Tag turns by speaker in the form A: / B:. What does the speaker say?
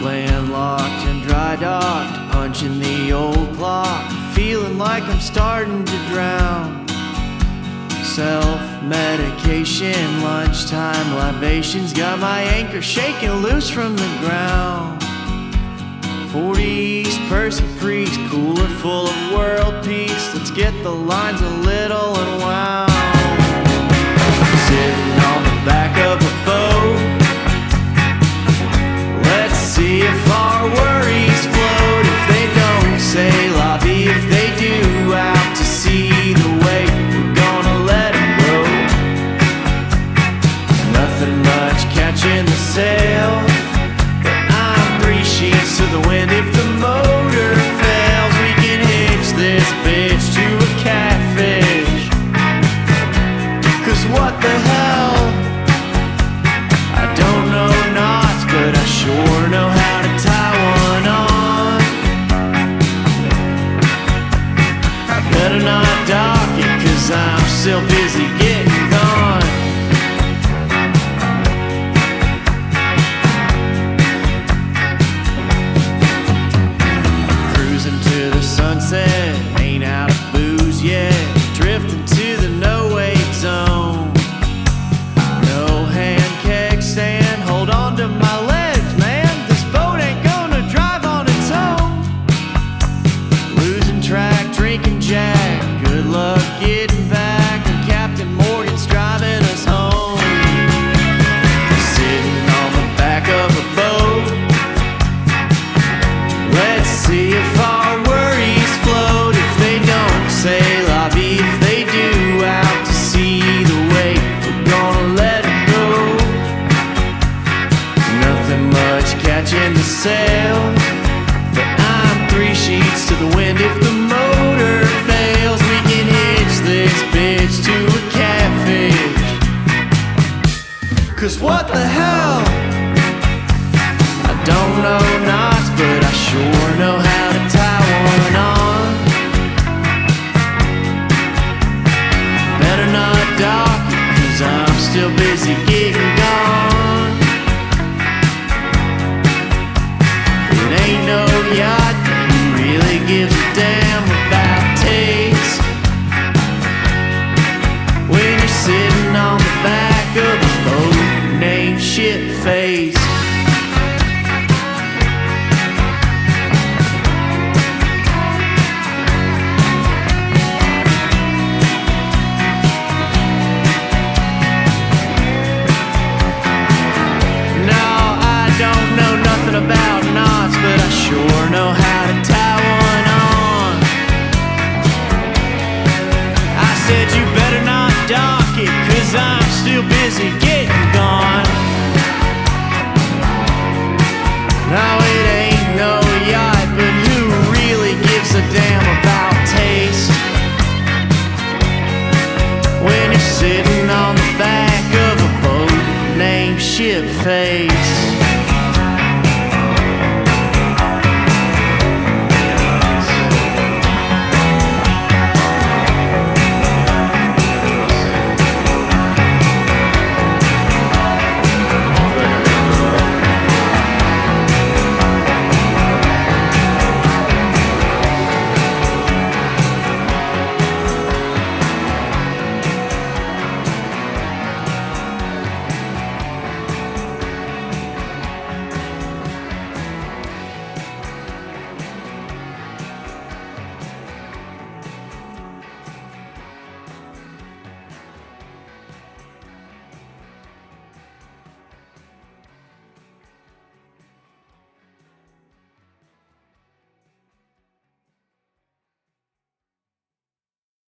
A: landlocked and dry docked, punching the old clock, feeling like I'm starting to drown. Self-medication, lunchtime libations, got my anchor shaking loose from the ground. 40s, Percy priest, cooler full of world peace. Let's get the lines a little unwound. Sitting on the back of a boat, let's see if our worries float. If they don't, say la vie. If they do, out to sea the way we're gonna let them go. Nothing much catching the sail, but I'm 3 sheets to the wind. If the motor fails, we can hitch this bitch to a catfish. 'Cause what the hell, I don't know knots, but I sure know how to tie one on. I better not dock it, 'cause I'm still busy getting gone. Cruising to the sunset, ain't out of booze yet, drifting to the no-wake zone. No hand keg stand, hold on to my legs, man. This boat ain't gonna drive on its own. Losing track, drinking Jack, good luck getting back, and Captain Morgan's driving us home. Sitting on the back of a boat, let's see if our worries float. If they don't, say la vie. If they do, out to sea the way we're gonna let it go. Nothing much catching the sail, but I'm 3 sheets to the wind. If the motor fails, we can hitch this bitch to a catfish. 'Cause what the hell, I don't know knots, but I sure know how to tie one on. Better not dock it, 'cause I'm still busy getting gone. It ain't no yacht, but who really gives a damn about taste? When you're sitting on the back of a boat named Shitface. About knots, but I sure know how to tie one on. I said you better not dock it, 'cause I'm still busy getting gone. No, it ain't no yacht, but who really gives a damn about taste? When you're sitting on the back of a boat named Shitface.